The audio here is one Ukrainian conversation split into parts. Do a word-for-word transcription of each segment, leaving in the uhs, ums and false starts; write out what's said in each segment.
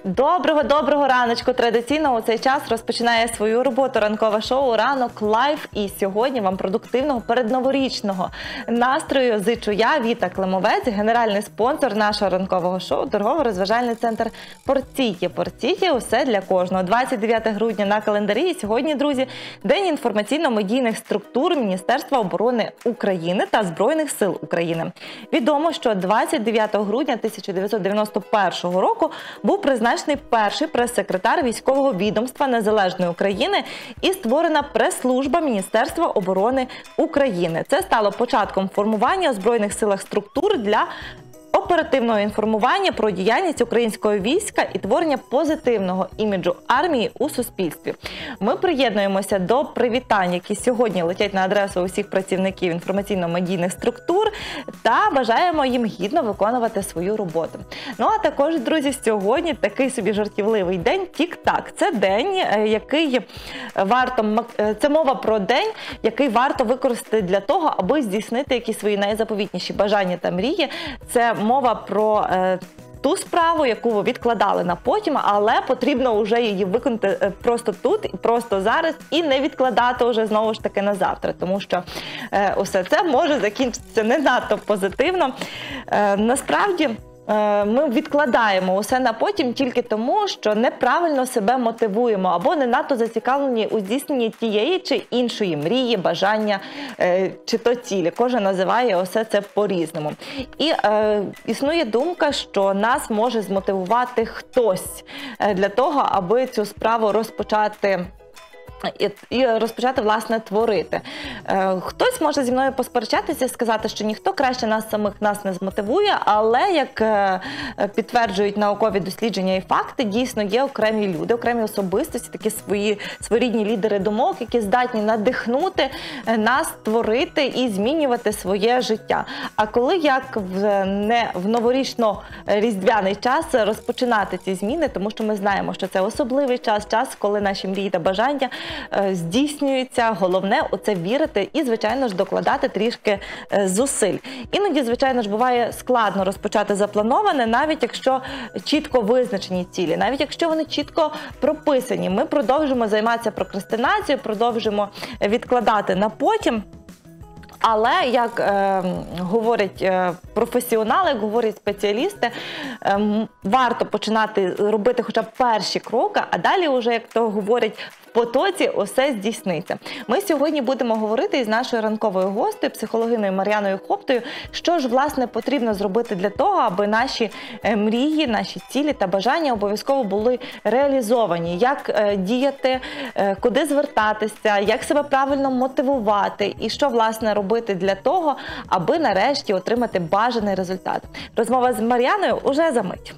Доброго-доброго раночку! Традиційно у цей час розпочинає свою роботу ранкове шоу «Ранок Лайв». І сьогодні вам продуктивного передноворічного настрою зичу я, Віта Климовець, генеральний спонсор нашого ранкового шоу, торгово-розважальний центр «Портіє». «Портіє» – усе для кожного. двадцять дев'яте грудня на календарі. І сьогодні, друзі, День інформаційно-медійних структур Міністерства оборони України та Збройних сил України. Відомо, що двадцять дев'ятого грудня тисяча дев'ятсот дев'яносто першого року був призначений перший прес-секретар військового відомства Незалежної України і створена прес-служба Міністерства оборони України. Це стало початком формування у Збройних силах структур для оперативного інформування про діяльність українського війська і творення позитивного іміджу армії у суспільстві. Ми приєднуємося до привітань, які сьогодні летять на адресу усіх працівників інформаційно-медійних структур, та бажаємо їм гідно виконувати свою роботу. Ну а також, друзі, сьогодні такий собі жартівливий день Тік-Так. Це день, який варто, це мова про день, який варто використати для того, аби здійснити якісь свої найзаповітніші бажання та мрії. Це мова про е, ту справу, яку ви відкладали на потім, але потрібно вже її виконати просто тут, просто зараз, і не відкладати вже знову ж таки на завтра, тому що е, усе це може закінчитися не надто позитивно. Е, насправді, ми відкладаємо усе на потім тільки тому, що неправильно себе мотивуємо або не надто зацікавлені у здійсненні тієї чи іншої мрії, бажання чи то цілі. Кожен називає усе це по-різному. І е, існує думка, що нас може змотивувати хтось для того, аби цю справу розпочати і розпочати, власне, творити. Хтось може зі мною посперечатися і сказати, що ніхто краще нас самих нас не змотивує, але, як підтверджують наукові дослідження і факти, дійсно є окремі люди, окремі особистості, такі свої своєрідні лідери думок, які здатні надихнути нас творити і змінювати своє життя. А коли як в, не в новорічно-різдвяний час розпочинати ці зміни, тому що ми знаємо, що це особливий час, час, коли наші мрії та бажання здійснюється. Головне у це вірити і, звичайно ж, докладати трішки зусиль. Іноді, звичайно ж, буває складно розпочати заплановане, навіть якщо чітко визначені цілі, навіть якщо вони чітко прописані. Ми продовжимо займатися прокрастинацією, продовжимо відкладати на потім. Але, як е, говорять е, професіонали, як говорять спеціалісти, е, варто починати робити хоча б перші кроки, а далі вже, як то говорять, в потоці усе здійсниться. Ми сьогодні будемо говорити із нашою ранковою гостею, психологиною Мар'яною Хоптою, що ж, власне, потрібно зробити для того, аби наші мрії, наші цілі та бажання обов'язково були реалізовані. Як е, діяти, е, куди звертатися, як себе правильно мотивувати і що, власне, робити для того, аби нарешті отримати бажаний результат. Розмова з Мар'яною уже за мить.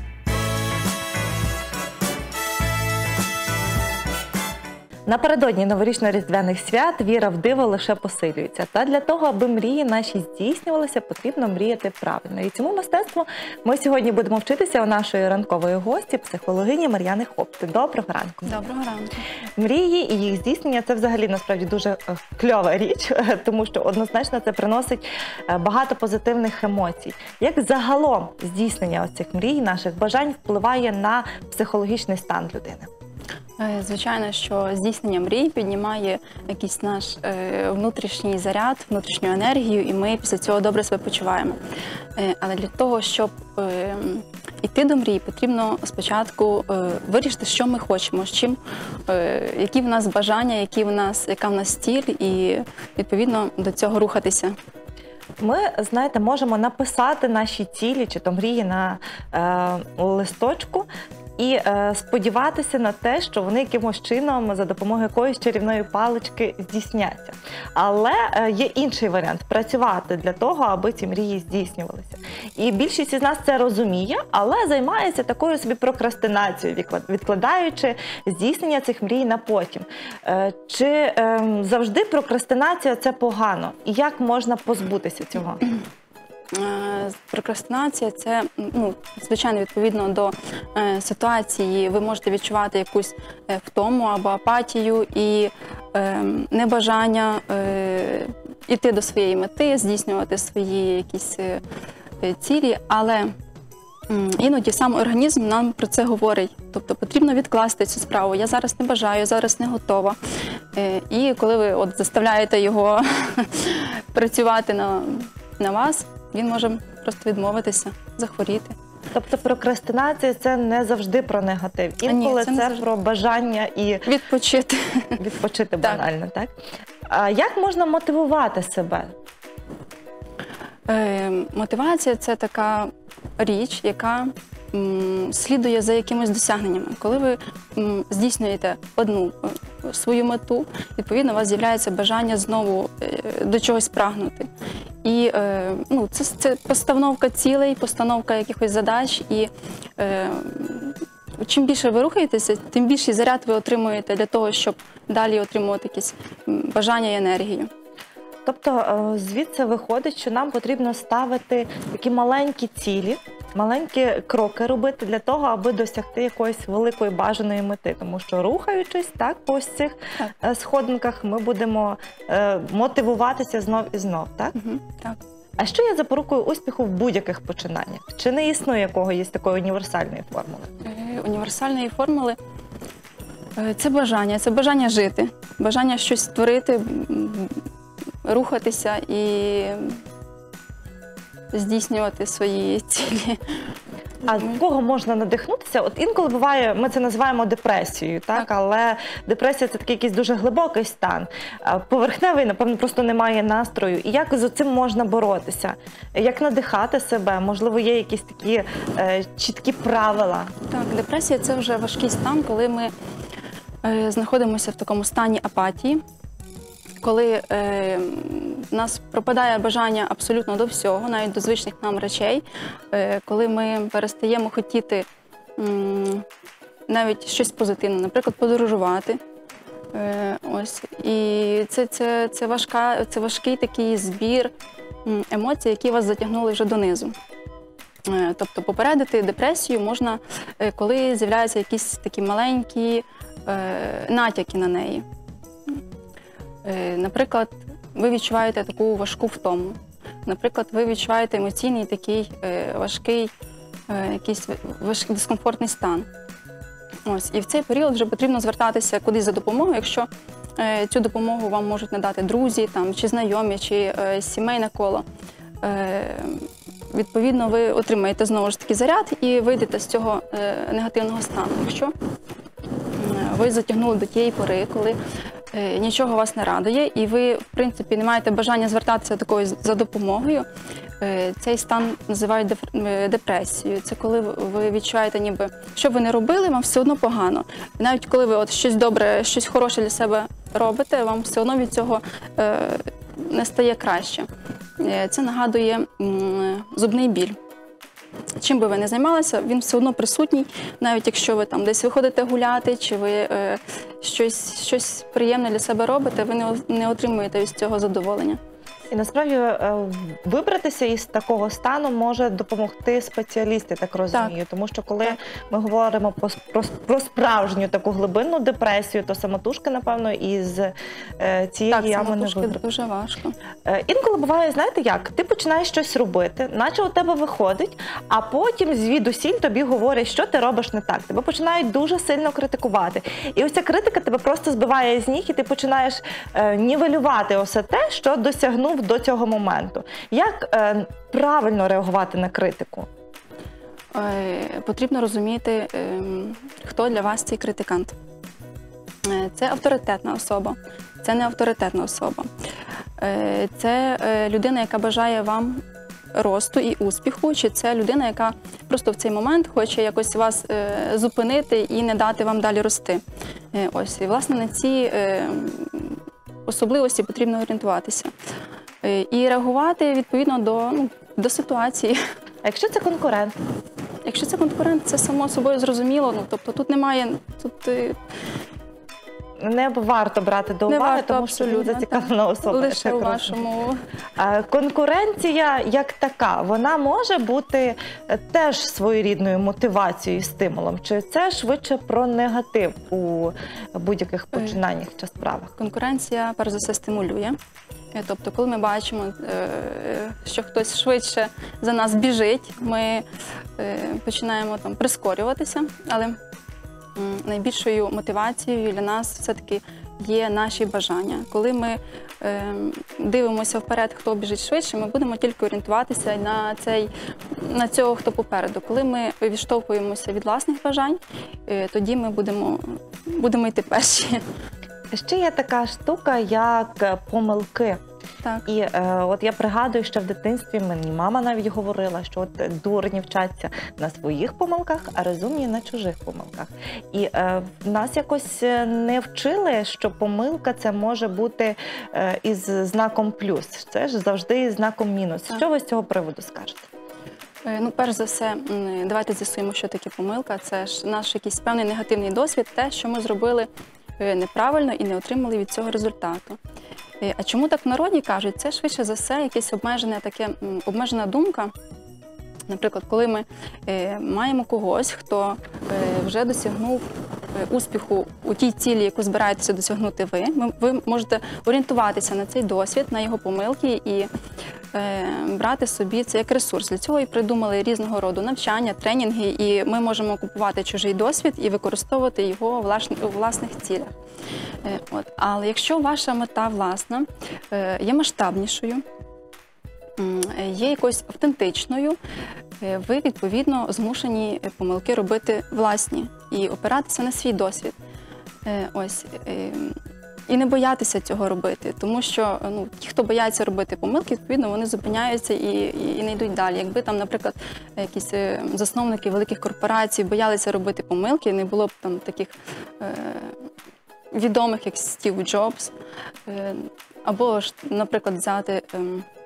Напередодні новорічно-різдвяних свят віра в диво лише посилюється. Та для того, аби мрії наші здійснювалися, потрібно мріяти правильно. І цьому мистецтву ми сьогодні будемо вчитися у нашої ранкової гості, психологині Мар'яни Хопти. Доброго ранку. Доброго ранку. Мрії і їх здійснення – це взагалі насправді дуже кльова річ, тому що однозначно це приносить багато позитивних емоцій. Як загалом здійснення цих мрій, наших бажань впливає на психологічний стан людини? Звичайно, що здійснення мрій піднімає якийсь наш е, внутрішній заряд, внутрішню енергію, і ми після цього добре себе почуваємо. Е, але для того, щоб е, йти до мрій, потрібно спочатку е, вирішити, що ми хочемо, з чим, е, які в нас бажання, які в нас, яка в нас ціль, і відповідно до цього рухатися. Ми, знаєте, можемо написати наші цілі чи то мрії на е, листочку, і е, сподіватися на те, що вони якимось чином за допомогою якоїсь чарівної палички здійсняться. Але е, є інший варіант – працювати для того, аби ці мрії здійснювалися. І більшість із нас це розуміє, але займається такою собі прокрастинацією, відкладаючи здійснення цих мрій на потім. Е, чи е, завжди прокрастинація – це погано? І як можна позбутися цього? Прокрастинація – це, ну, звичайно, відповідно до е, ситуації, ви можете відчувати якусь е, втому або апатію і е, небажання е, йти до своєї мети, здійснювати свої якісь е, цілі, але м, іноді сам організм нам про це говорить. Тобто потрібно відкласти цю справу. Я зараз не бажаю, зараз не готова. Е, І коли ви от заставляєте його працювати на, на вас, він може просто відмовитися, захворіти. Тобто прокрастинація – це не завжди про негатив. Ні, Інколи це це, не завжди. про бажання і Відпочити. відпочити Так. банально, так? А як можна мотивувати себе? Е, Мотивація – це така річ, яка м, слідує за якимось досягненнями. Коли ви м, здійснюєте одну е, свою мету, відповідно, у вас з'являється бажання знову е, до чогось прагнути. І е, ну, це, це постановка цілей, постановка якихось задач. І е, чим більше ви рухаєтеся, тим більший заряд ви отримуєте для того, щоб далі отримувати якісь м, бажання і енергію. Тобто е, звідси виходить, що нам потрібно ставити такі маленькі цілі, маленькі кроки робити для того, аби досягти якоїсь великої бажаної мети. Тому що рухаючись так, по ось цих Так. е, сходинках, ми будемо е, мотивуватися знов і знов. Так? Угу, так. А що є запорукою успіху в будь-яких починаннях? Чи не існує якогось такої універсальної формули? Е, Універсальної формули е, це бажання, це бажання жити, бажання щось створити, м, рухатися і здійснювати свої цілі. А в кого можна надихнутися? От інколи буває, ми це називаємо депресією, так? Так. Але депресія – це такий якийсь дуже глибокий стан. А поверхневий, напевно, просто немає настрою. І як з цим можна боротися? Як надихати себе? Можливо, є якісь такі е, чіткі правила? Так, депресія – це вже важкий стан, коли ми е, знаходимося в такому стані апатії, коли е, в нас пропадає бажання абсолютно до всього, навіть до звичних нам речей, е, коли ми перестаємо хотіти м, навіть щось позитивне, наприклад, подорожувати. Е, ось. І це, це, це, важка, це важкий такий збір м, емоцій, які вас затягнули вже донизу. Е, Тобто попередити депресію можна, е, коли з'являються якісь такі маленькі е, натяки на неї. Е, Наприклад, ви відчуваєте таку важку втому. Наприклад, ви відчуваєте емоційний такий е, важкий, е, якийсь важкий дискомфортний стан. Ось. І в цей період вже потрібно звертатися кудись за допомогою, якщо е, цю допомогу вам можуть надати друзі, там, чи знайомі, чи е, сімейне коло. Е, Відповідно, ви отримаєте знову ж таки заряд і вийдете з цього е, негативного стану. Якщо е, ви затягнули до тієї пори, коли е, нічого вас не радує, і ви, в принципі, не маєте бажання звертатися такою за допомогою, е, цей стан називають деф- е, депресією. Це коли ви відчуваєте, ніби, що ви не робили, вам все одно погано. І навіть коли ви от щось добре, щось хороше для себе робите, вам все одно від цього е, не стає краще. Е, Це нагадує м, зубний біль. Чим би ви не займалися, він все одно присутній, навіть якщо ви там десь виходите гуляти, чи ви е, щось, щось приємне для себе робите, ви не, не отримуєте від цього задоволення. І насправді е, вибратися із такого стану може допомогти спеціаліст, я так розумію. Так. Тому що коли Так. ми говоримо про, про, про справжню таку глибинну депресію, то самотужки, напевно, із е, цієї Так, ями не самотужки вибрати. дуже важко. Е, Інколи буває, знаєте як, ти починаєш щось робити, наче у тебе виходить, а потім звідусіль тобі говорять, що ти робиш не так. Тебе починають дуже сильно критикувати. І ось ця критика тебе просто збиває з ніг, і ти починаєш е, нівелювати усе те, що досягнув до цього моменту. Як е, правильно реагувати на критику? Е, Потрібно розуміти, е, хто для вас цей критикант. Е, Це авторитетна особа, це не авторитетна особа. Е, Це е, людина, яка бажає вам росту і успіху, чи це людина, яка просто в цей момент хоче якось вас е, зупинити і не дати вам далі рости. Е, Ось, і, власне, на ці е, особливості потрібно орієнтуватися. Е, І реагувати відповідно до, ну, до ситуації. А якщо це конкурент? Якщо це конкурент, це само собою зрозуміло. Ну, тобто тут немає, тут е, Не варто брати до не уваги, варто тому що він абсолютно, зацікавлена особа. лише я у так розумію. вашому. Е, Конкуренція як така, вона може бути е, теж своєрідною мотивацією і стимулом? Чи це швидше про негатив у будь-яких починаннях чи справах? Конкуренція, перш за все, стимулює. Е, Тобто, коли ми бачимо, е, що хтось швидше за нас біжить, ми е, починаємо там прискорюватися, але м, найбільшою мотивацією для нас все-таки є наші бажання. Коли ми е, дивимося вперед, хто біжить швидше, ми будемо тільки орієнтуватися на, цей, на цього, хто попереду. Коли ми відштовхуємося від власних бажань, е, тоді ми будемо, будемо йти перші. Ще є така штука, як помилки. Так. І е, от я пригадую, що в дитинстві мені мама навіть говорила, що от дурні вчаться на своїх помилках, а розумні на чужих помилках. І е, нас якось не вчили, що помилка це може бути е, із знаком плюс. Це ж завжди із знаком мінус. Так. Що ви з цього приводу скажете? Е, Ну, перш за все, м, давайте з'ясуємо, що таке помилка. Це ж наш якийсь певний негативний досвід, те, що ми зробили е, неправильно і не отримали від цього результату. Е, А чому так в народі кажуть? Це швидше за все якесь обмежене таке, м, обмежена думка. Наприклад, коли ми е, маємо когось, хто е, вже досягнув е, успіху у тій цілі, яку збираєтеся досягнути ви, ми, ви можете орієнтуватися на цей досвід, на його помилки і е, брати собі це як ресурс. Для цього і придумали різного роду навчання, тренінги, і ми можемо купувати чужий досвід і використовувати його у власних, у власних цілях. Е, от. Але якщо ваша мета власна е, є масштабнішою, м, є якоюсь автентичною, е, ви, відповідно, змушені помилки робити власні і опиратися на свій досвід. Е, Ось. е, І не боятися цього робити, тому що ну, ті, хто бояться робити помилки, відповідно, вони зупиняються і, і, і не йдуть далі. Якби там, наприклад, якісь е, засновники великих корпорацій боялися робити помилки, не було б там таких е, відомих, як Стів Джобс, е, або ж, наприклад, взяти е,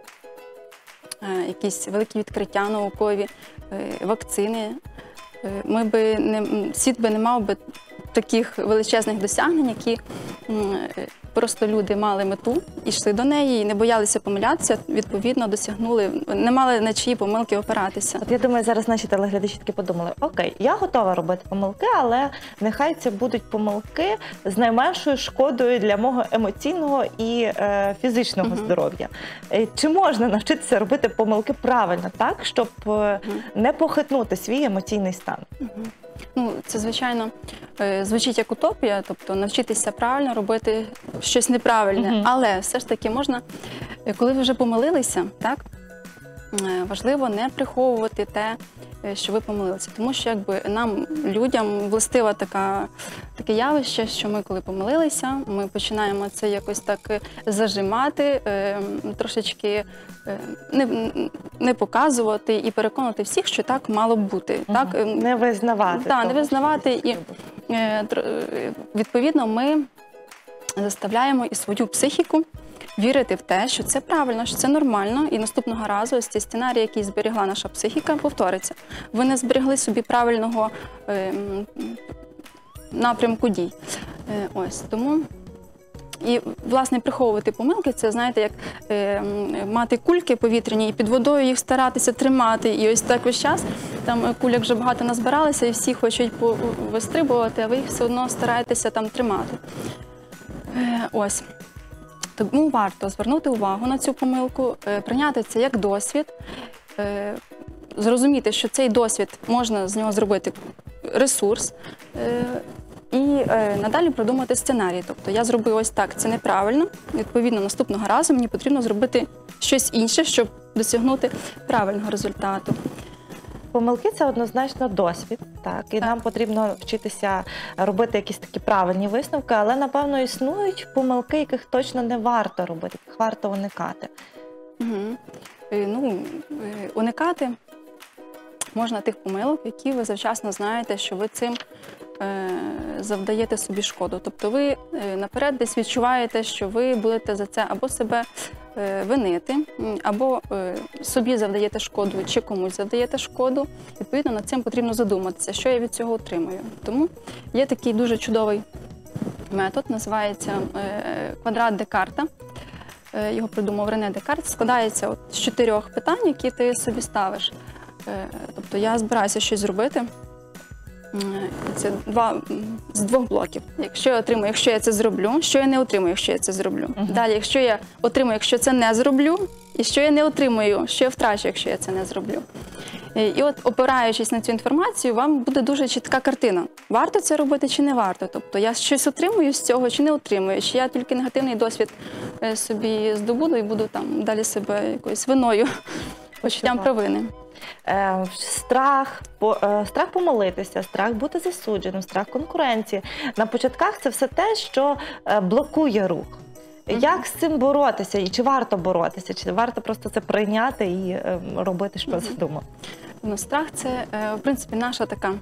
е, якісь великі відкриття наукові, е, вакцини. Е, Ми би не, світ би не мав би таких величезних досягнень, які м, е, просто люди мали мету, йшли до неї і не боялися помилятися, відповідно досягнули, не мали на чиї помилки опиратися. От я думаю, зараз наші телеглядачі таки подумали: окей, я готова робити помилки, але нехай це будуть помилки з найменшою шкодою для мого емоційного і е, фізичного Мгм. здоров'я. Е, Чи можна навчитися робити помилки правильно, так, щоб е, не похитнути свій емоційний стан? Мгм. Ну, це, звичайно, е, звучить як утопія, тобто навчитися правильно робити щось неправильне. Мгм. Але все ж таки можна, е, коли ви вже помилилися, так, е, важливо не приховувати те, е, що ви помилилися. Тому що якби нам, людям, властива така, таке явище, що ми, коли помилилися, ми починаємо це якось так е, зажимати, е, трошечки е, не, не показувати і переконати всіх, що так мало б бути. Так? е, Не визнавати. Так, не того, визнавати. що І е, тр- е, відповідно ми заставляємо і свою психіку вірити в те, що це правильно, що це нормально, і наступного разу ось цей сценарій, який зберігла наша психіка, повториться. Ви не зберегли собі правильного е, м, напрямку дій. Е, ось тому. І, власне, приховувати помилки, це, знаєте, як е, м, мати кульки повітряні і під водою їх старатися тримати. І ось так весь час, там е, кульок вже багато назбиралися, і всі хочуть по- вистрибувати, а ви їх все одно стараєтеся там тримати. Е, ось. Тому варто звернути увагу на цю помилку, е, прийняти це як досвід, е, зрозуміти, що цей досвід можна з нього зробити ресурс, е, і е, надалі продумати сценарій. Тобто я зробив ось так, це неправильно, відповідно, наступного разу мені потрібно зробити щось інше, щоб досягнути правильного результату. Помилки – це однозначно досвід, так, і Так. нам потрібно вчитися робити якісь такі правильні висновки, але, напевно, існують помилки, яких точно не варто робити, яких варто уникати. Угу. Е, ну, е, уникати можна тих помилок, які ви завчасно знаєте, що ви цим е, завдаєте собі шкоду. Тобто ви е, наперед десь відчуваєте, що ви будете за це або себе е, винити, м, або е, собі завдаєте шкоду, чи комусь завдаєте шкоду. Відповідно, над цим потрібно задуматися, що я від цього отримую. Тому є такий дуже чудовий метод, називається е, квадрат Декарта. Е, Його придумав Рене Декарт. Складається от з чотирьох питань, які ти собі ставиш. Е, Тобто я збираюся щось зробити, Це два з двох блоків. Якщо я отримую, якщо я це зроблю, що я не отримую, якщо я це зроблю. Uh-huh. Далі, якщо я отримую, якщо це не зроблю, і що я не отримую, що я втрачу, якщо я це не зроблю. І от, опираючись на цю інформацію, вам буде дуже чітка картина. Варто це робити чи не варто? Тобто я щось отримую з цього чи не отримую, чи я тільки негативний досвід собі здобуду і буду там далі себе якоюсь виною, почуттям провини. Е, страх, по, е, страх помилитися, страх бути засудженим, страх конкуренції. На початках це все те, що е, блокує рух. Mm-hmm. Як з цим боротися? І чи варто боротися? Чи варто просто це прийняти і е, робити, що mm-hmm. задумав? Ну, страх – це, е, в принципі, наша така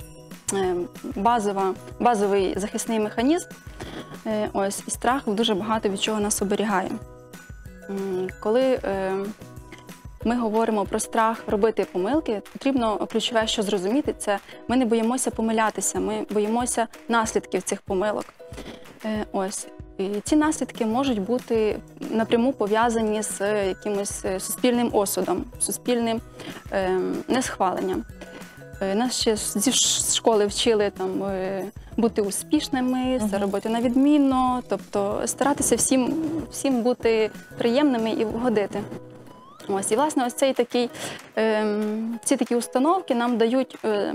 е, базова, базовий захисний механізм. Е, ось, і страх дуже багато від чого нас оберігає. Е, коли е, ми говоримо про страх робити помилки, потрібно ключове, що зрозуміти, це ми не боїмося помилятися, ми боїмося наслідків цих помилок. Е, ось. І ці наслідки можуть бути напряму пов'язані з якимось суспільним осудом, суспільним е, несхваленням. Е, нас ще зі школи вчили там, е, бути успішними, все uh-huh. робити на відмінно, тобто старатися всім, всім бути приємними і вгодити. Ось, і, власне, ось цей такий, е, ці такі установки нам дають е,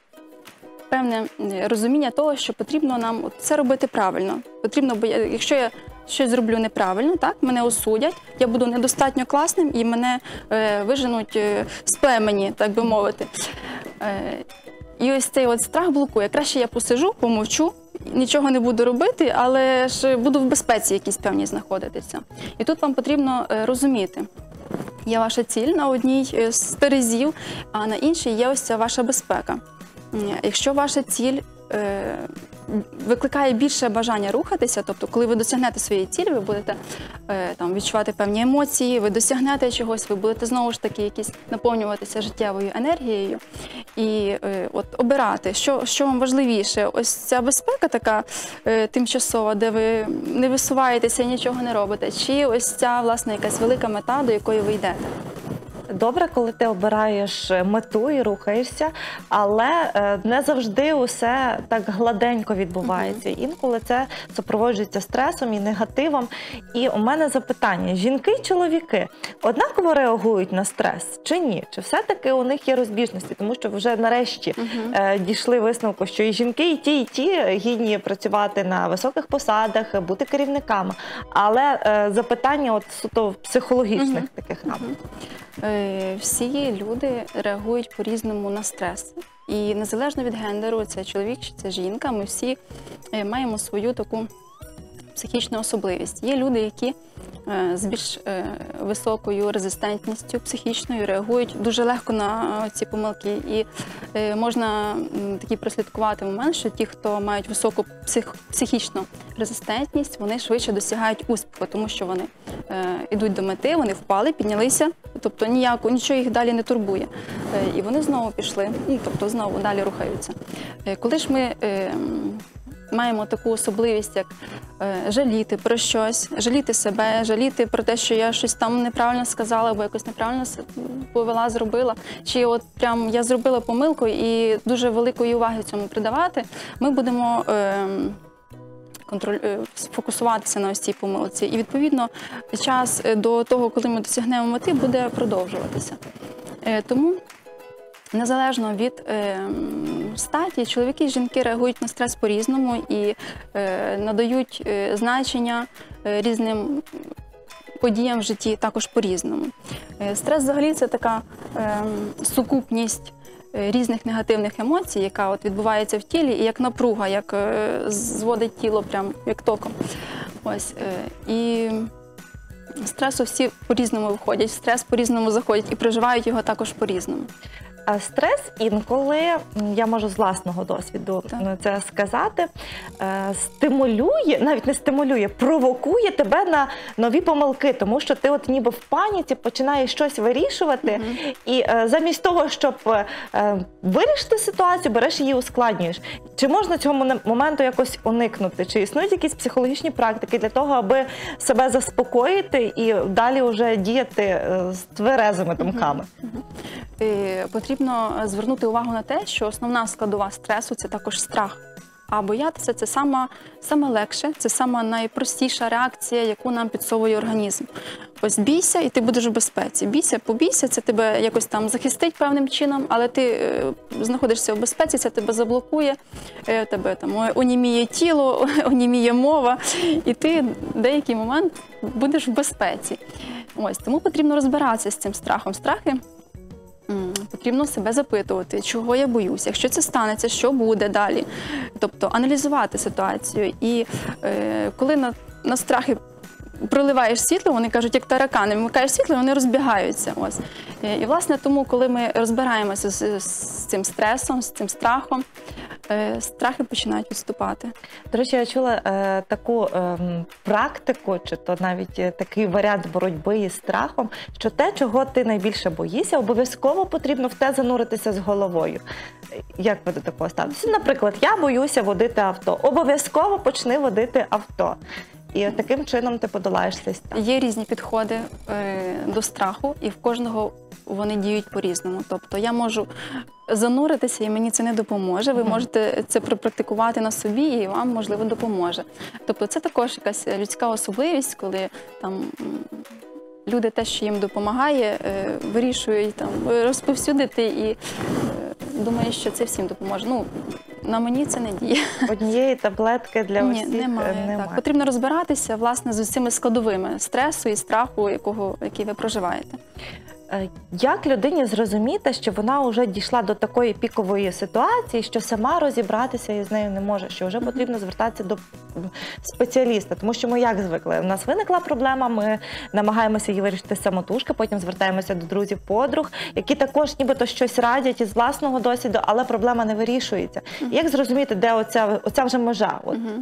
певне розуміння того, що потрібно нам це робити правильно. Потрібно, бо якщо я щось зроблю неправильно, так, мене осудять, я буду недостатньо класним і мене е, виженуть е, з племені, так би мовити. Е, і ось цей от страх блокує. Краще я посижу, помовчу, нічого не буду робити, але ж буду в безпеці якісь певні знаходитися. І тут вам потрібно е, розуміти, є ваша ціль на одній з терезів, а на іншій є ось ця ваша безпека. Якщо ваша ціль е, викликає більше бажання рухатися, тобто коли ви досягнете своєї цілі, ви будете е, там, відчувати певні емоції, ви досягнете чогось, ви будете знову ж таки якісь наповнюватися життєвою енергією і е, от, обирати, що, що вам важливіше. Ось ця безпека така е, тимчасова, де ви не висуваєтеся і нічого не робите, чи ось ця, власне, якась велика мета, до якої ви йдете. Добре, коли ти обираєш мету і рухаєшся, але не завжди усе так гладенько відбувається. Mm-hmm. Інколи це супроводжується стресом і негативом. І у мене запитання, жінки і чоловіки однаково реагують на стрес чи ні? Чи все-таки у них є розбіжності? Тому що вже нарешті mm-hmm. дійшли висновку, що і жінки, і ті, і ті гідні працювати на високих посадах, бути керівниками. Але запитання от суто психологічних mm-hmm. таких рамках. Mm-hmm. Всі люди реагують по-різному на стрес. І незалежно від гендеру, це чоловік чи це жінка, ми всі маємо свою таку психічну особливість. Є люди, які з більш високою резистентністю психічною реагують дуже легко на ці помилки. І можна такий прослідкувати момент, що ті, хто мають високу псих, психічну резистентність, вони швидше досягають успіху, тому що вони йдуть до мети, вони впали, піднялися, тобто ніяко, нічого їх далі не турбує. І вони знову пішли, тобто знову далі рухаються. Коли ж ми маємо таку особливість, як е, жаліти про щось, жаліти себе, жаліти про те, що я щось там неправильно сказала, або якось неправильно повела, зробила, чи от прям я зробила помилку і дуже великої уваги цьому придавати, ми будемо е, контроль, е, фокусуватися на ось цій помилці. І, відповідно, час до того, коли ми досягнемо мети, буде продовжуватися. Е, тому незалежно від е, статі, чоловіки і жінки реагують на стрес по-різному і е, надають е, значення е, різним подіям в житті також по-різному. Е, стрес взагалі це така е, сукупність е, різних негативних емоцій, яка от відбувається в тілі, і як напруга, як е, зводить тіло прям як током. Ось, е, і стресу всі по-різному виходять, стрес по-різному заходять і проживають його також по-різному. А стрес інколи, я можу з власного досвіду так. це сказати, стимулює, навіть не стимулює, провокує тебе на нові помилки, тому що ти от ніби в паніці починаєш щось вирішувати, mm-hmm. і замість того, щоб вирішити ситуацію, береш її ускладнюєш. Чи можна цього моменту якось уникнути? Чи існують якісь психологічні практики для того, аби себе заспокоїти і далі вже діяти з тверезими думками? Mm-hmm. е, потрібно звернути увагу на те, що основна складова стресу – це також страх. А боятися – це саме, саме легше, це саме найпростіша реакція, яку нам підсовує організм. Ось бійся, і ти будеш в безпеці. Бійся, побійся, це тебе якось там захистить певним чином, але ти е, знаходишся в безпеці, це тебе заблокує, е, тебе там оніміє тіло, оніміє мова, і ти в деякий момент будеш в безпеці. Ось, тому потрібно розбиратися з цим страхом. Страхи потрібно себе запитувати, чого я боюсь, якщо це станеться, що буде далі. Тобто аналізувати ситуацію. І е, коли на, на страхи проливаєш світло, вони кажуть, як таракани, вмикаєш світло, вони розбігаються. Ось. І, і, власне, тому, коли ми розбираємося з, з цим стресом, з цим страхом, е, страхи починають відступати. До речі, я чула е, таку е, практику, чи то навіть е, такий варіант боротьби із страхом, що те, чого ти найбільше боїшся, обов'язково потрібно в те зануритися з головою. Як ви до такого ставитеся? Наприклад, я боюся водити авто. Обов'язково почни водити авто. І таким чином ти подолаєш цей страх. Є різні підходи е, до страху, і в кожного вони діють по-різному. Тобто я можу зануритися, і мені це не допоможе. Ви можете це пропрактикувати на собі, і вам, можливо, допоможе. Тобто це також якась людська особливість, коли там люди те, що їм допомагає, е, вирішують там розповсюдити і е, думають, що це всім допоможе. Ну, на мені це не діє. Однієї таблетки для Ні, усіх немає. немає. Так. Потрібно розбиратися, власне, з усіма складовими стресу і страху, якого, який ви проживаєте. Як людині зрозуміти, що вона вже дійшла до такої пікової ситуації, що сама розібратися із нею не може, що вже потрібно звертатися до спеціаліста? Тому що ми як звикли? У нас виникла проблема, ми намагаємося її вирішити самотужки, потім звертаємося до друзів, подруг, які також нібито щось радять із власного досвіду, але проблема не вирішується. Як зрозуміти, де оця, оця вже межа? От. Угу.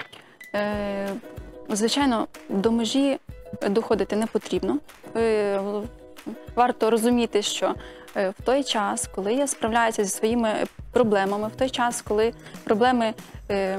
Е, звичайно, до межі доходити не потрібно. Е, Варто розуміти, що в той час, коли я справляюся зі своїми проблемами, в той час, коли проблеми е,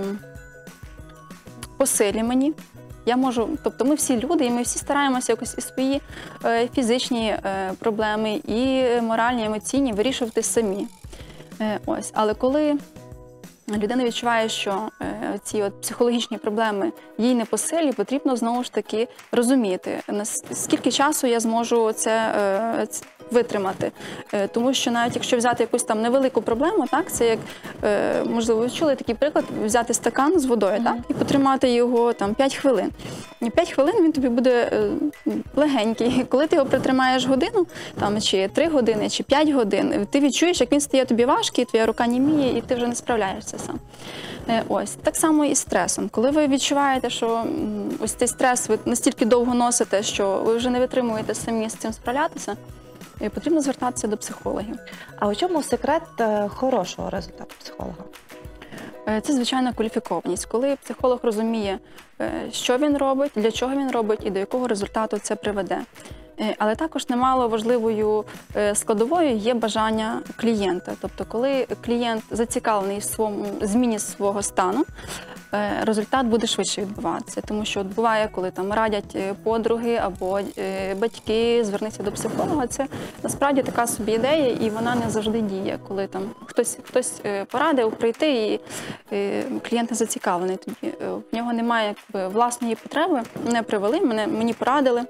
посилі мені, я можу, тобто ми всі люди, і ми всі стараємося якось і свої е, фізичні е, проблеми, і моральні, емоційні вирішувати самі. Е, ось. Але коли людина відчуває, що е, ці от психологічні проблеми їй не по силі, потрібно знову ж таки розуміти, скільки часу я зможу це, е, це витримати. Е, тому що навіть якщо взяти якусь там невелику проблему, так, це як, е, можливо, ви чули такий приклад, взяти стакан з водою, mm-hmm. так, і потримати його там п'ять хвилин. І п'ять хвилин він тобі буде е, легенький. Коли ти його притримаєш годину, там, чи три години, чи п'ять годин, ти відчуєш, як він стає тобі важкий, твоя рука німіє, і ти вже не справляєшся сам. Е, ось. Так само і з стресом. Коли ви відчуваєте, що м, ось цей стрес ви настільки довго носите, що ви вже не витримуєте самі з цим справлятися, е, потрібно звертатися до психологів. А у чому секрет е, хорошого результату психолога? Це, звичайно, кваліфікованість. Коли психолог розуміє, що він робить, для чого він робить і до якого результату це приведе. Але також немало важливою складовою є бажання клієнта. Тобто, коли клієнт зацікавлений в своєму зміні свого стану, результат буде швидше відбуватися. Тому що от буває, коли там радять подруги або батьки, звернися до психолога, це насправді така собі ідея, і вона не завжди діє. Коли там хтось, хтось порадив прийти, і клієнт не зацікавлений тоді. В нього немає якби власної потреби, мене привели, мене, мені порадили.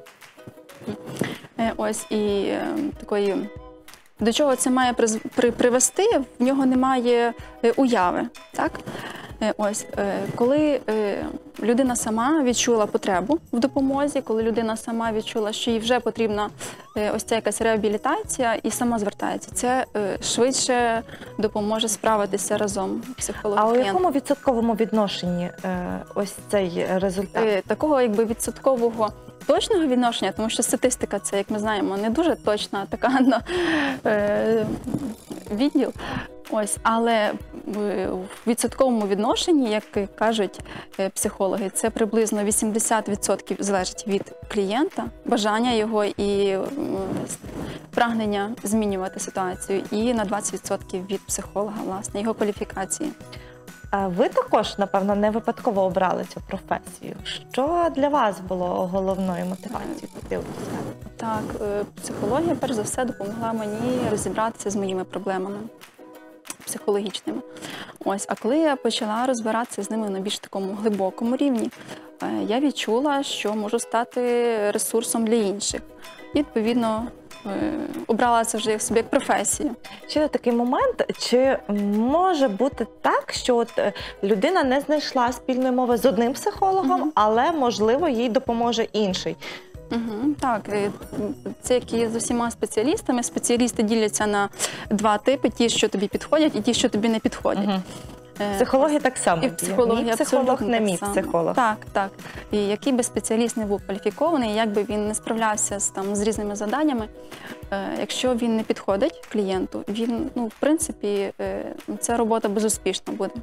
Ось, і е, такої, до чого це має при, при, привести, в нього немає е, уяви. Так? Е, ось, е, коли е, людина сама відчула потребу в допомозі, коли людина сама відчула, що їй вже потрібна е, ось ця якась реабілітація, і сама звертається, це е, швидше допоможе справитися разом психолог. А у якому відсотковому відношенні е, ось цей результат? Е, такого якби відсоткового точного відношення, тому що статистика це, як ми знаємо, не дуже точна така на е, відділ. Ось, але в відсотковому відношенні, як кажуть психологи, це приблизно вісімдесят відсотків залежить від клієнта, бажання його і прагнення змінювати ситуацію, і на двадцять відсотків від психолога, власне, його кваліфікації. Ви також, напевно, не випадково обрали цю професію. Що для вас було головною мотивацією піти у цю сферу? Так, е, психологія, перш за все, допомогла мені розібратися з моїми проблемами психологічними. Ось, а коли я почала розбиратися з ними на більш такому глибокому рівні, е, я відчула, що можу стати ресурсом для інших. І, відповідно, е, обрала це вже як собі як професію. Ще такий момент, чи може бути так, що от е, людина не знайшла спільної мови з одним психологом, Мгм. але, можливо, їй допоможе інший? Угу, так, е, це як і з усіма спеціалістами. Спеціалісти діляться на два типи: ті, що тобі підходять, і ті, що тобі не підходять. Угу. Е, Психологія так само. І в психології Мій психолог, абсолютно не так мій само. психолог. Так, так. І який би спеціаліст не був кваліфікований, як би він не справлявся з, там, з різними завданнями, е, якщо він не підходить клієнту, він, ну, в принципі, е, ця робота безуспішна буде.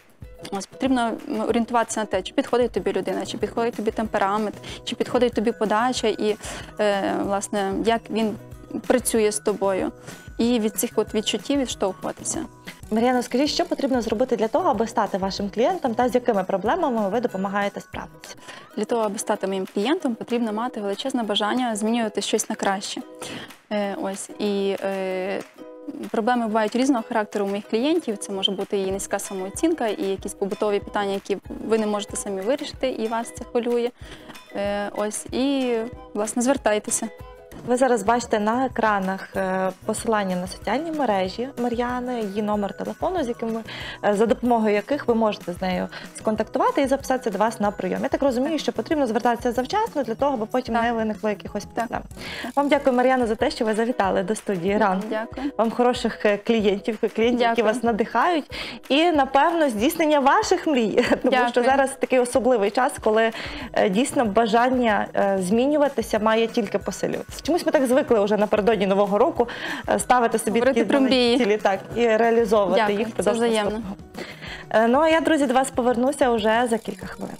Ось потрібно орієнтуватися на те, чи підходить тобі людина, чи підходить тобі темперамент, чи підходить тобі подача і, е, власне, як він працює з тобою. І від цих от відчуттів відштовхуватися. Мар'яно, скажіть, що потрібно зробити для того, аби стати вашим клієнтом, та з якими проблемами ви допомагаєте справитися? Для того, аби стати моїм клієнтом, потрібно мати величезне бажання змінювати щось на краще. Е, ось, і е, проблеми бувають різного характеру у моїх клієнтів. Це може бути і низька самооцінка, і якісь побутові питання, які ви не можете самі вирішити, і вас це хвилює. Е, ось, і, власне, звертайтеся. Ви зараз бачите на екранах е, посилання на соціальні мережі Мар'яни, її номер телефону, з яким ви, е, за допомогою яких ви можете з нею сконтактувати і записатися до вас на прийом. Я так розумію, що потрібно звертатися завчасно для того, аби потім Так. не виникло якихось проблем. Вам дякую, Мар'яно, за те, що ви завітали до студії ранку. Дякую. Вам хороших е, клієнтів, клієнтів, які Дякую. вас надихають, і, напевно, здійснення ваших мрій. Тому Дякую. що зараз такий особливий час, коли е, дійсно бажання е, змінюватися має тільки посилюватися. Чомусь ми так звикли вже напередодні Нового року е, ставити собі Говорити такі про знаєте, мрії. цілі так, і реалізовувати Дякую, їх це впродовж взаємно. наступного. Е, Ну а я, друзі, до вас повернуся вже за кілька хвилин.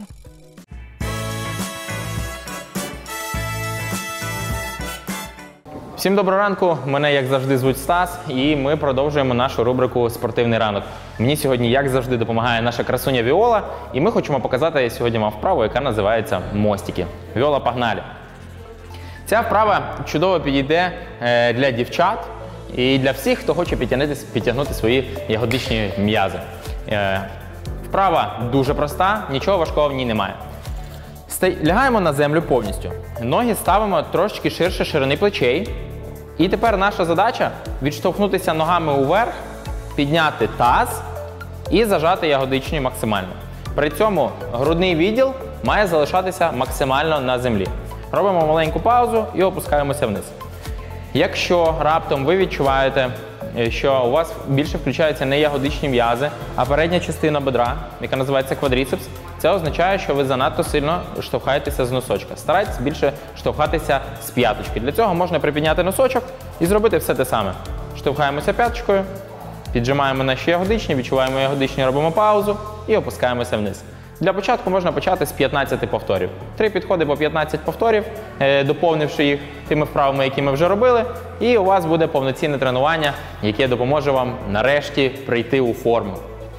Всім доброго ранку, мене як завжди звуть Стас, і ми продовжуємо нашу рубрику «Спортивний ранок». Мені сьогодні, як завжди, допомагає наша красуня Віола, і ми хочемо показати сьогодні вам вправу, яка називається «Мостики». Віола, погнали! Ця вправа чудово підійде е, для дівчат і для всіх, хто хоче підтягнути, підтягнути свої ягодичні м'язи. Е, Вправа дуже проста, нічого важкого в ній немає. Стай- Лягаємо на землю повністю. Ноги ставимо трошечки ширше ширини плечей. І тепер наша задача відштовхнутися ногами уверх, підняти таз і зажати ягодичні максимально. При цьому грудний відділ має залишатися максимально на землі. Робимо маленьку паузу і опускаємося вниз. Якщо раптом ви відчуваєте, що у вас більше включаються не ягодичні м'язи, а передня частина бедра, яка називається квадріцепс, це означає, що ви занадто сильно штовхаєтеся з носочка. Старайтесь більше штовхатися з п'яточки. Для цього можна припідняти носочок і зробити все те саме. Штовхаємося п'яточкою, піджимаємо наші ягодичні, відчуваємо ягодичні, робимо паузу і опускаємося вниз. Для початку можна почати з п'ятнадцяти повторів. Три підходи по п'ятнадцять повторів, е, доповнивши їх тими вправами, які ми вже робили, і у вас буде повноцінне тренування, яке допоможе вам нарешті прийти у форму.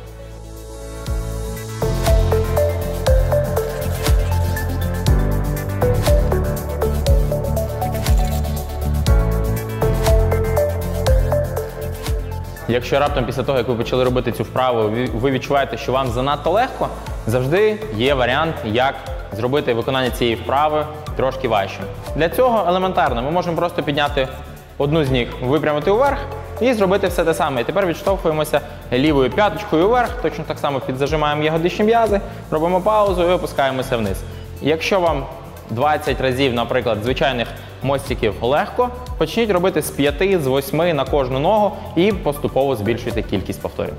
Якщо раптом після того, як ви почали робити цю вправу, ви відчуваєте, що вам занадто легко, завжди є варіант, як зробити виконання цієї вправи трошки важче. Для цього елементарно, ми можемо просто підняти одну з ніг, випрямити вверх і зробити все те саме. І тепер відштовхуємося лівою п'яточкою вверх, точно так само підзажимаємо ягодичні м'язи, робимо паузу і опускаємося вниз. Якщо вам двадцять разів, наприклад, звичайних мостиків легко, почніть робити з п'яти, з восьми на кожну ногу і поступово збільшуйте кількість повторів.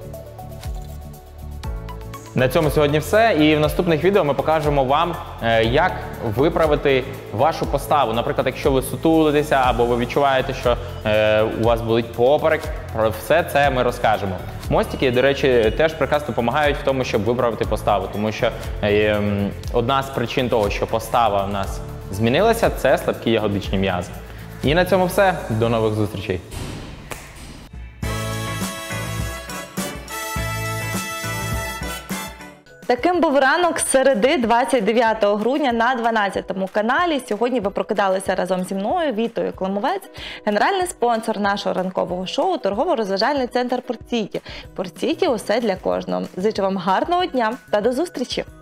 На цьому сьогодні все, і в наступних відео ми покажемо вам, як виправити вашу поставу. Наприклад, якщо ви сутулитеся або ви відчуваєте, що у вас болить поперек, про все це ми розкажемо. Мостики, до речі, теж прекрасно допомагають в тому, щоб виправити поставу, тому що одна з причин того, що постава в нас змінилася, це слабкі ягодичні м'язи. І на цьому все. До нових зустрічей! Таким був ранок середи двадцять дев'ятого грудня на дванадцятому каналі. Сьогодні ви прокидалися разом зі мною, Вітою Климовець, генеральний спонсор нашого ранкового шоу, торгово-розважальний центр «Порт Сіті». «Порт Сіті» – усе для кожного. Зичу вам гарного дня та до зустрічі!